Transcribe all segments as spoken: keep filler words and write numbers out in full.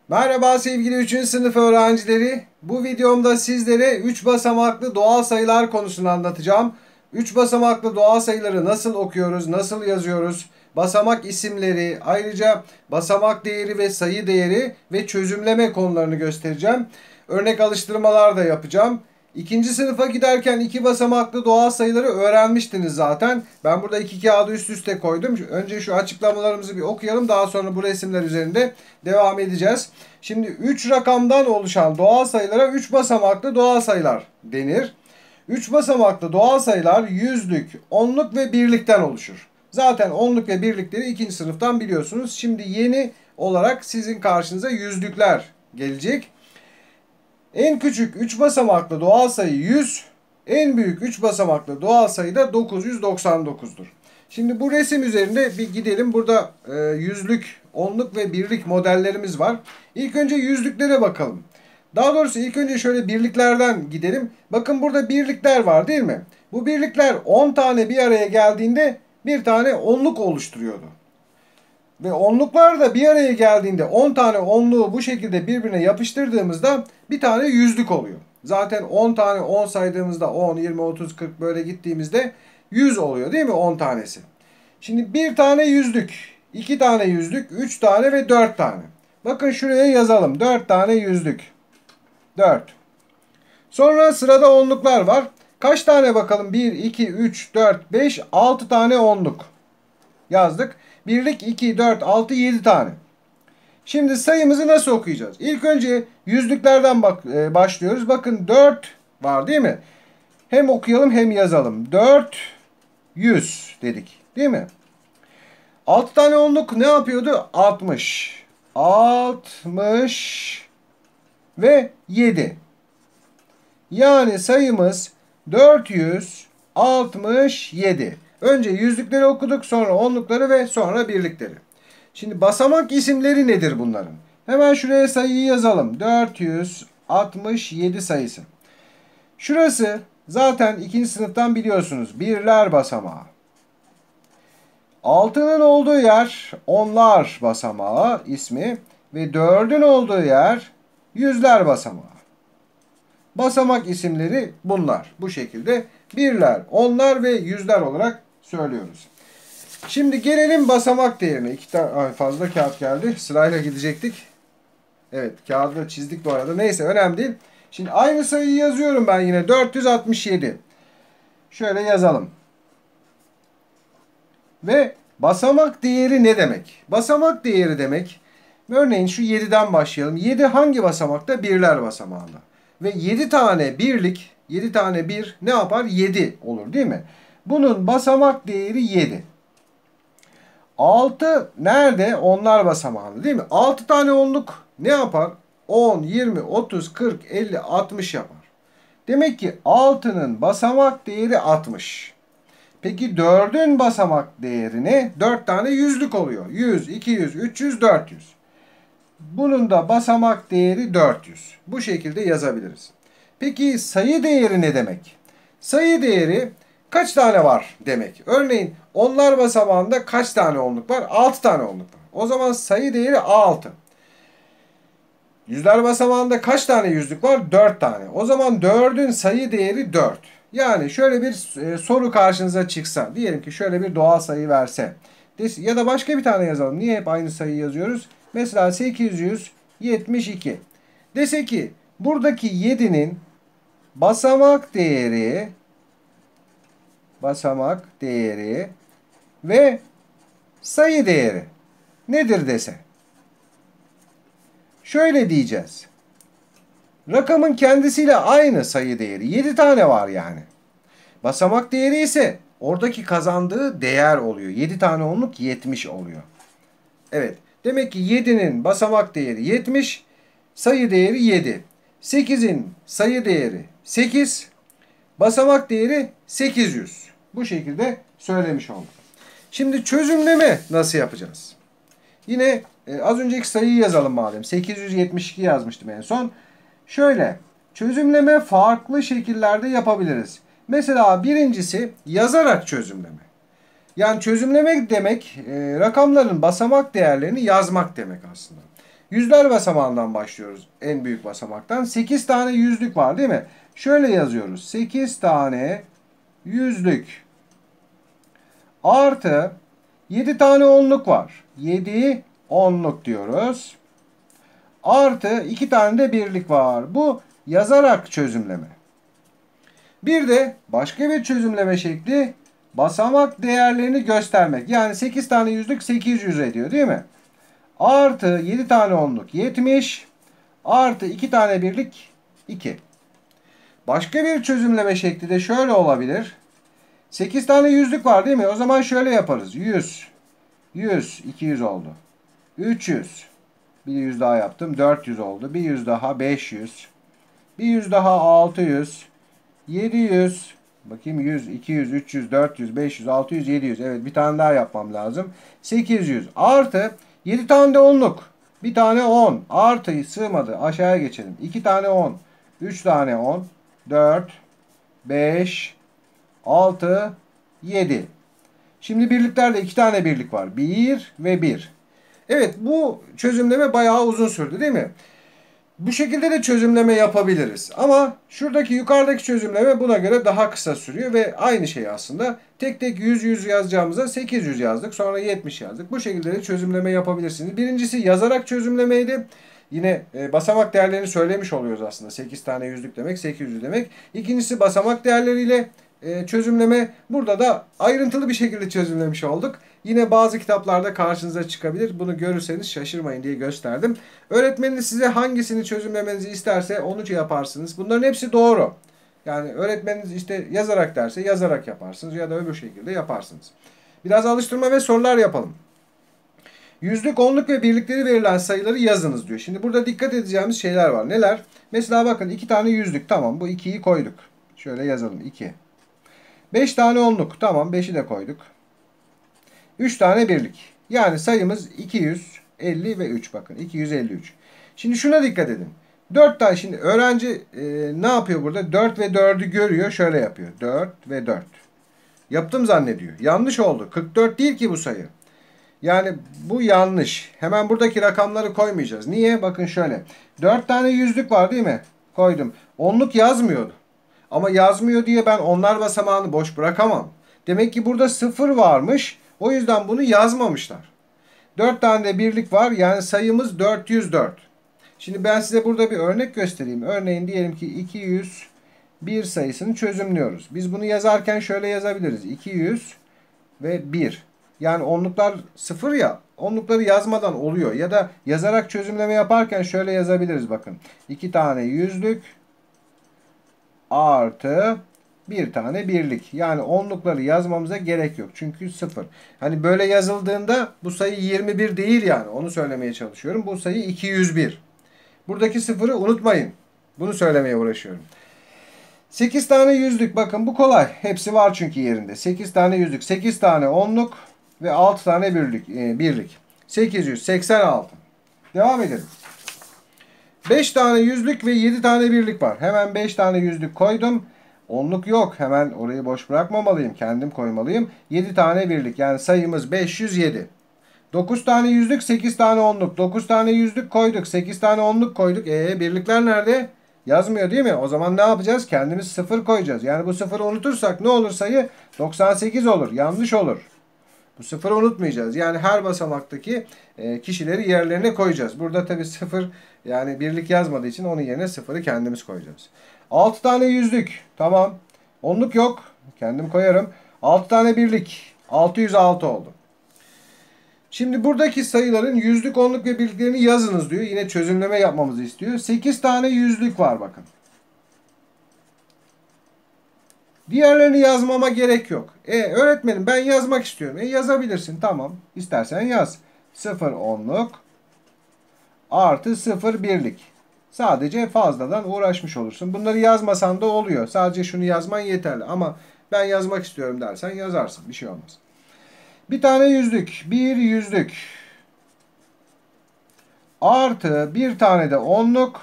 Merhaba sevgili üçüncü sınıf öğrencileri. Bu videomda sizlere üç basamaklı doğal sayılar konusunu anlatacağım. üç basamaklı doğal sayıları nasıl okuyoruz, nasıl yazıyoruz, basamak isimleri, ayrıca basamak değeri ve sayı değeri ve çözümleme konularını göstereceğim. Örnek alıştırmalar da yapacağım. İkinci sınıfa giderken iki basamaklı doğal sayıları öğrenmiştiniz zaten. Ben burada iki kağıdı üst üste koydum. Önce şu açıklamalarımızı bir okuyalım. Daha sonra bu resimler üzerinde devam edeceğiz. Şimdi üç rakamdan oluşan doğal sayılara üç basamaklı doğal sayılar denir. üç basamaklı doğal sayılar yüzlük, onluk ve birlikten oluşur. Zaten onluk ve birlikleri ikinci sınıftan biliyorsunuz. Şimdi yeni olarak sizin karşınıza yüzlükler gelecek. En küçük üç basamaklı doğal sayı yüz, en büyük üç basamaklı doğal sayı da dokuz yüz doksan dokuz'dur. Şimdi bu resim üzerinde bir gidelim. Burada e, yüzlük, onluk ve birlik modellerimiz var. İlk önce yüzlüklere bakalım. Daha doğrusu ilk önce şöyle birliklerden gidelim. Bakın burada birlikler var değil mi? Bu birlikler on tane bir araya geldiğinde bir tane onluk oluşturuyordu. Ve onluklar da bir araya geldiğinde on tane onluğu bu şekilde birbirine yapıştırdığımızda bir tane yüzlük oluyor. Zaten on tane on saydığımızda on, yirmi, otuz, kırk böyle gittiğimizde yüz oluyor değil mi on tanesi? Şimdi bir tane yüzlük, iki tane yüzlük, üç tane ve dört tane. Bakın şuraya yazalım. dört tane yüzlük. dört. Sonra sırada onluklar var. Kaç tane bakalım? bir, iki, üç, dört, beş, altı tane onluk. Yazdık. Birlik iki, dört, altı, yedi tane. Şimdi sayımızı nasıl okuyacağız? İlk önce yüzlüklerden bak, e, başlıyoruz. Bakın dört var değil mi? Hem okuyalım hem yazalım. dört yüz dedik değil mi? altı tane onluk ne yapıyordu? altmış. altmış ve yedi. Yani sayımız dört yüz altmış yedi. Önce yüzlükleri okuduk, sonra onlukları ve sonra birlikleri. Şimdi basamak isimleri nedir bunların? Hemen şuraya sayıyı yazalım. dört yüz altmış yedi sayısı. Şurası zaten ikinci sınıftan biliyorsunuz. Birler basamağı. altının olduğu yer onlar basamağı ismi ve dördün olduğu yer yüzler basamağı. Basamak isimleri bunlar. Bu şekilde birler, onlar ve yüzler olarak söylüyoruz. Şimdi gelelim basamak değerine. İki tane fazla kağıt geldi. Sırayla gidecektik. Evet, kağıdı da çizdik bu arada. Neyse, önemli değil. Şimdi aynı sayıyı yazıyorum ben yine. dört yüz altmış yedi. Şöyle yazalım. Ve basamak değeri ne demek? Basamak değeri demek, örneğin şu yedi'den başlayalım. yedi hangi basamakta? Birler basamağında. Ve yedi tane birlik, yedi tane bir ne yapar? yedi olur değil mi? Bunun basamak değeri yedi. altı nerede? Onlar basamağında değil mi? altı tane onluk ne yapar? on, yirmi, otuz, kırk, elli, altmış yapar. Demek ki altının basamak değeri altmış. Peki dördün basamak değeri ne? dört tane yüzlük oluyor. yüz, iki yüz, üç yüz, dört yüz. Bunun da basamak değeri dört yüz. Bu şekilde yazabiliriz. Peki sayı değeri ne demek? Sayı değeri kaç tane var demek. Örneğin onlar basamağında kaç tane onluk var? altı tane onluk var. O zaman sayı değeri altı. Yüzler basamağında kaç tane yüzlük var? dört tane. O zaman dördün sayı değeri dört. Yani şöyle bir e, soru karşınıza çıksa. Diyelim ki şöyle bir doğal sayı verse. Ya da başka bir tane yazalım. Niye hep aynı sayıyı yazıyoruz? Mesela sekiz yüz yetmiş iki. Dese ki buradaki yedi'nin basamak değeri basamak değeri ve sayı değeri nedir dese. Şöyle diyeceğiz. Rakamın kendisiyle aynı sayı değeri. yedi tane var yani. Basamak değeri ise oradaki kazandığı değer oluyor. yedi tane onluk yetmiş oluyor. Evet. Demek ki yedi'nin basamak değeri yetmiş. Sayı değeri yedi. sekiz'in sayı değeri sekiz. Basamak değeri sekiz yüz. Bu şekilde söylemiş olduk. Şimdi çözümleme nasıl yapacağız? Yine e, az önceki sayıyı yazalım madem. sekiz yüz yetmiş iki yazmıştım en son. Şöyle çözümleme farklı şekillerde yapabiliriz. Mesela birincisi yazarak çözümleme. Yani çözümlemek demek e, rakamların basamak değerlerini yazmak demek aslında. Yüzler basamağından başlıyoruz. En büyük basamaktan. sekiz tane yüzlük var değil mi? Şöyle yazıyoruz. sekiz tane yüzlük artı yedi tane onluk var. yedi onluk diyoruz. Artı iki tane de birlik var. Bu yazarak çözümleme. Bir de başka bir çözümleme şekli basamak değerlerini göstermek. Yani sekiz tane yüzlük sekiz yüz ediyor değil mi? Artı yedi tane onluk yetmiş. Artı iki tane birlik iki. Başka bir çözümleme şekli de şöyle olabilir. sekiz tane yüzlük var değil mi? O zaman şöyle yaparız. yüz, yüz, iki yüz oldu. üç yüz. Bir yüz daha yaptım. dört yüz oldu. Bir yüz daha beş yüz. Bir yüz daha altı yüz. yedi yüz. Bakayım yüz, iki yüz, üç yüz, dört yüz, beş yüz, altı yüz, yedi yüz. Evet bir tane daha yapmam lazım. sekiz yüz. Artı yedi tane de onluk. Bir tane on. Artıyı sığmadı. Aşağıya geçelim. iki tane on. üç tane on. dört, beş, altı, yedi. Şimdi birliklerde iki tane birlik var. bir ve bir. Evet bu çözümleme bayağı uzun sürdü değil mi? Bu şekilde de çözümleme yapabiliriz. Ama şuradaki yukarıdaki çözümleme buna göre daha kısa sürüyor ve aynı şey aslında. Tek tek yüz yüz yazacağımıza sekiz yüz yazdık. Sonra yetmiş yazdık. Bu şekilde de çözümleme yapabilirsiniz. Birincisi yazarak çözümlemeydi. Yine e, basamak değerlerini söylemiş oluyoruz aslında. sekiz tane yüzlük demek, sekiz yüz demek. İkincisi basamak değerleriyle e, çözümleme. Burada da ayrıntılı bir şekilde çözümlemiş olduk. Yine bazı kitaplarda karşınıza çıkabilir. Bunu görürseniz şaşırmayın diye gösterdim. Öğretmeniniz size hangisini çözümlemenizi isterse onu yaparsınız. Bunların hepsi doğru. Yani öğretmeniniz işte yazarak derse yazarak yaparsınız ya da öbür şekilde yaparsınız. Biraz alıştırma ve sorular yapalım. Yüzlük, onluk ve birlikleri verilen sayıları yazınız diyor. Şimdi burada dikkat edeceğimiz şeyler var. Neler? Mesela bakın iki tane yüzlük. Tamam bu ikiyi koyduk. Şöyle yazalım iki. beş tane onluk. Tamam beşi de koyduk. üç tane birlik. Yani sayımız iki yüz elli ve üç bakın. iki yüz elli üç. Şimdi şuna dikkat edin. dört tane şimdi öğrenci e, ne yapıyor burada? dört ve dördü görüyor. Şöyle yapıyor. dört ve dört. Yaptım zannediyor. Yanlış oldu. kırk dört değil ki bu sayı. Yani bu yanlış. Hemen buradaki rakamları koymayacağız. Niye? Bakın şöyle. dört tane yüzlük var değil mi? Koydum. Onluk yazmıyordu. Ama yazmıyor diye ben onlar basamağını boş bırakamam. Demek ki burada sıfır varmış. O yüzden bunu yazmamışlar. dört tane de birlik var. Yani sayımız dört yüz dört. Şimdi ben size burada bir örnek göstereyim. Örneğin diyelim ki iki yüz bir sayısını çözümlüyoruz. Biz bunu yazarken şöyle yazabiliriz. iki yüz ve bir. Yani onluklar sıfır ya. Onlukları yazmadan oluyor. Ya da yazarak çözümleme yaparken şöyle yazabiliriz bakın. iki tane yüzlük artı bir tane birlik. Yani onlukları yazmamıza gerek yok. Çünkü sıfır. Hani böyle yazıldığında bu sayı yirmi bir değil yani. Onu söylemeye çalışıyorum. Bu sayı iki yüz bir. Buradaki sıfırı unutmayın. Bunu söylemeye uğraşıyorum. sekiz tane yüzlük. Bakın bu kolay. Hepsi var çünkü yerinde. sekiz tane yüzlük. sekiz tane onluk ve altı tane birlik. E, birlik. sekiz yüz seksen altı. Devam edelim. beş tane yüzlük ve yedi tane birlik var. Hemen beş tane yüzlük koydum. Onluk yok. Hemen orayı boş bırakmamalıyım. Kendim koymalıyım. yedi tane birlik. Yani sayımız beş yüz yedi. dokuz tane yüzlük, sekiz tane onluk. dokuz tane yüzlük koyduk. sekiz tane onluk koyduk. E birlikler nerede? Yazmıyor değil mi? O zaman ne yapacağız? Kendimiz sıfır koyacağız. Yani bu sıfırı unutursak ne olur sayı? doksan sekiz olur. Yanlış olur. Bu sıfırı unutmayacağız. Yani her basamaktaki e, kişileri yerlerine koyacağız. Burada tabi sıfır yani birlik yazmadığı için onun yerine sıfırı kendimiz koyacağız. altı tane yüzlük. Tamam. Onluk yok. Kendim koyarım. altı tane birlik. altı yüz altı oldu. Şimdi buradaki sayıların yüzlük, onluk ve birliklerini yazınız diyor. Yine çözümleme yapmamızı istiyor. sekiz tane yüzlük var bakın. Diğerlerini yazmama gerek yok. E öğretmenim ben yazmak istiyorum. E yazabilirsin tamam. İstersen yaz. sıfır onluk artı sıfır birlik. Sadece fazladan uğraşmış olursun. Bunları yazmasan da oluyor. Sadece şunu yazman yeterli. Ama ben yazmak istiyorum dersen yazarsın. Bir şey olmaz. Bir tane yüzlük. Bir yüzlük. Artı bir tane de onluk.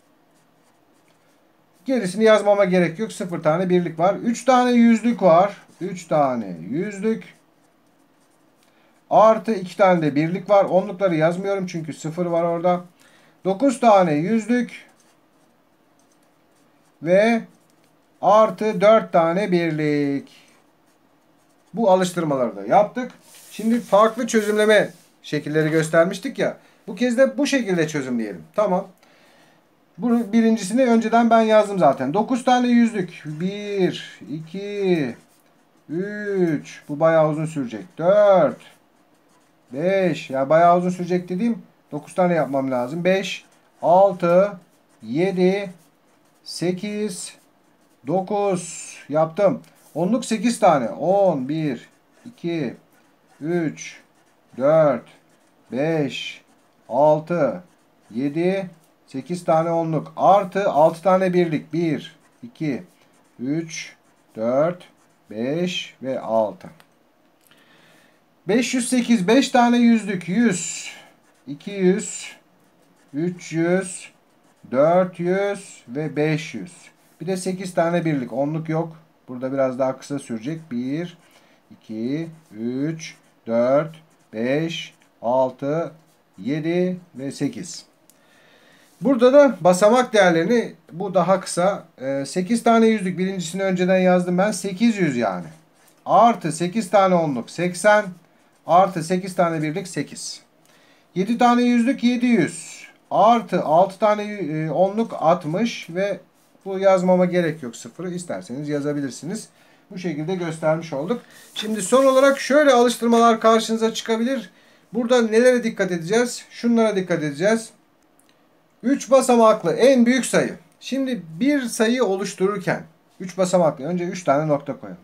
Gerisini yazmama gerek yok. Sıfır tane birlik var. Üç tane yüzlük var. Üç tane yüzlük. Artı iki tane de birlik var. Onlukları yazmıyorum çünkü sıfır var orada. dokuz tane yüzlük ve artı dört tane birlik. Bu alıştırmaları da yaptık. Şimdi farklı çözümleme şekilleri göstermiştik ya. Bu kez de bu şekilde çözümleyelim. Tamam. Bu birincisini önceden ben yazdım zaten. dokuz tane yüzlük. bir, iki, üç. Bu bayağı uzun sürecek. dört, beş. Ya bayağı uzun sürecek dediğim dokuz tane yapmam lazım. beş, altı, yedi, sekiz, dokuz. Yaptım. Onluk sekiz tane. on, bir, iki, üç, dört, beş, altı, yedi, sekiz tane onluk. Artı altı tane birlik. bir, iki, üç, dört, beş ve altı. beş yüz sekiz. beş tane yüzlük. yüz, iki yüz, üç yüz, dört yüz ve beş yüz. Bir de sekiz tane birlik. Onluk yok. Burada biraz daha kısa sürecek. bir, iki, üç, dört, beş, altı, yedi ve sekiz. Burada da basamak değerlerini, bu daha kısa. sekiz tane yüzlük, birincisini önceden yazdım ben. sekiz yüz yani. Artı sekiz tane onluk seksen. Artı sekiz tane birlik sekiz. yedi tane yüzlük yedi yüz. Artı altı tane onluk altmış ve bu yazmama gerek yok, sıfırı. İsterseniz yazabilirsiniz. Bu şekilde göstermiş olduk. Şimdi son olarak şöyle alıştırmalar karşınıza çıkabilir. Burada nelere dikkat edeceğiz? Şunlara dikkat edeceğiz. üç basamaklı en büyük sayı. Şimdi bir sayı oluştururken üç basamaklı, önce üç tane nokta koyalım.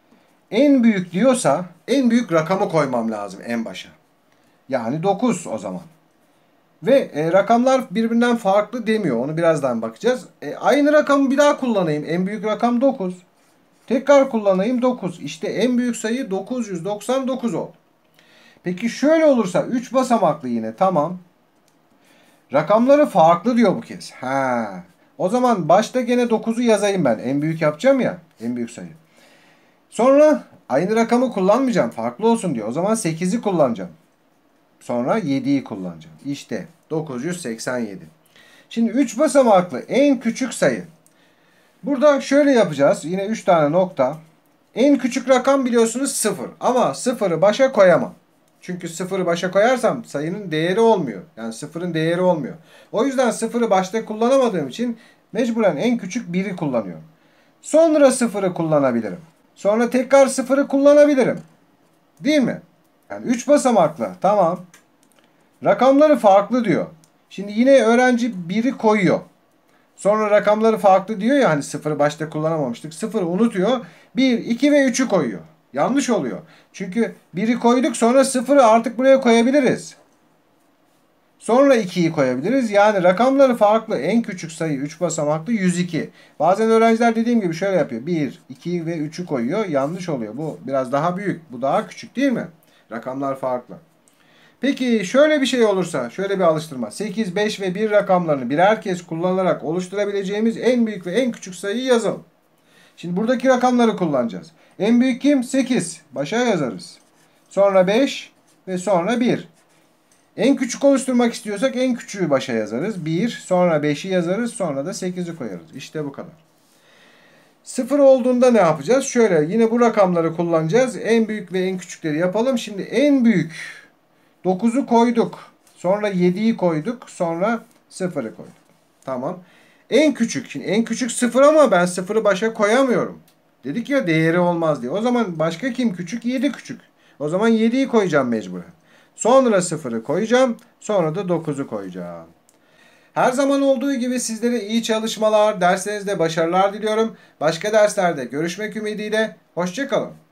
En büyük diyorsa en büyük rakamı koymam lazım en başa. Yani dokuz o zaman. Ve e, rakamlar birbirinden farklı demiyor. Onu birazdan bakacağız. E, aynı rakamı bir daha kullanayım. En büyük rakam dokuz. Tekrar kullanayım dokuz. İşte en büyük sayı dokuz yüz doksan dokuz oldu. Peki şöyle olursa üç basamaklı yine, tamam. Rakamları farklı diyor bu kez. Ha. O zaman başta gene dokuzu yazayım ben. En büyük yapacağım ya. En büyük sayı. Sonra aynı rakamı kullanmayacağım. Farklı olsun diyor. O zaman sekizi kullanacağım. Sonra yediyi kullanacağım. İşte dokuz yüz seksen yedi. Şimdi üç basamaklı en küçük sayı. Burada şöyle yapacağız. Yine üç tane nokta. En küçük rakam biliyorsunuz sıfır. Ama sıfırı başa koyamam. Çünkü sıfırı başa koyarsam sayının değeri olmuyor. Yani sıfırın değeri olmuyor. O yüzden sıfırı başta kullanamadığım için mecburen en küçük biri kullanıyorum. Sonra sıfırı kullanabilirim. Sonra tekrar sıfırı kullanabilirim. Değil mi? Yani üç basamaklı. Tamam. Rakamları farklı diyor. Şimdi yine öğrenci biri koyuyor. Sonra rakamları farklı diyor ya, hani sıfırı başta kullanamamıştık. Sıfırı unutuyor. bir, iki ve üçü koyuyor. Yanlış oluyor. Çünkü biri koyduk, sonra sıfırı artık buraya koyabiliriz. Sonra ikiyi koyabiliriz. Yani rakamları farklı. En küçük sayı üç basamaklı yüz iki. Bazen öğrenciler dediğim gibi şöyle yapıyor. bir, iki ve üçü koyuyor. Yanlış oluyor. Bu biraz daha büyük. Bu daha küçük değil mi? Rakamlar farklı. Peki şöyle bir şey olursa, şöyle bir alıştırma. sekiz, beş ve bir rakamlarını birer kez kullanarak oluşturabileceğimiz en büyük ve en küçük sayıyı yazalım. Şimdi buradaki rakamları kullanacağız. En büyük kim? sekiz. Başa yazarız. Sonra beş ve sonra bir. En küçük oluşturmak istiyorsak en küçüğü başa yazarız. bir, sonra beşi yazarız, sonra da sekizi koyarız. İşte bu kadar. sıfır olduğunda ne yapacağız? Şöyle yine bu rakamları kullanacağız. En büyük ve en küçükleri yapalım. Şimdi en büyük dokuzu koyduk. Sonra yediyi koyduk. Sonra sıfırı koyduk. Tamam. En küçük. Şimdi en küçük sıfır ama ben sıfırı başa koyamıyorum. Dedik ya değeri olmaz diye. O zaman başka kim küçük? yedi küçük. O zaman yediyi koyacağım mecburen. Sonra sıfırı koyacağım. Sonra da dokuzu koyacağım. Her zaman olduğu gibi sizlere iyi çalışmalar, derslerinizde başarılar diliyorum. Başka derslerde görüşmek ümidiyle. Hoşça kalın.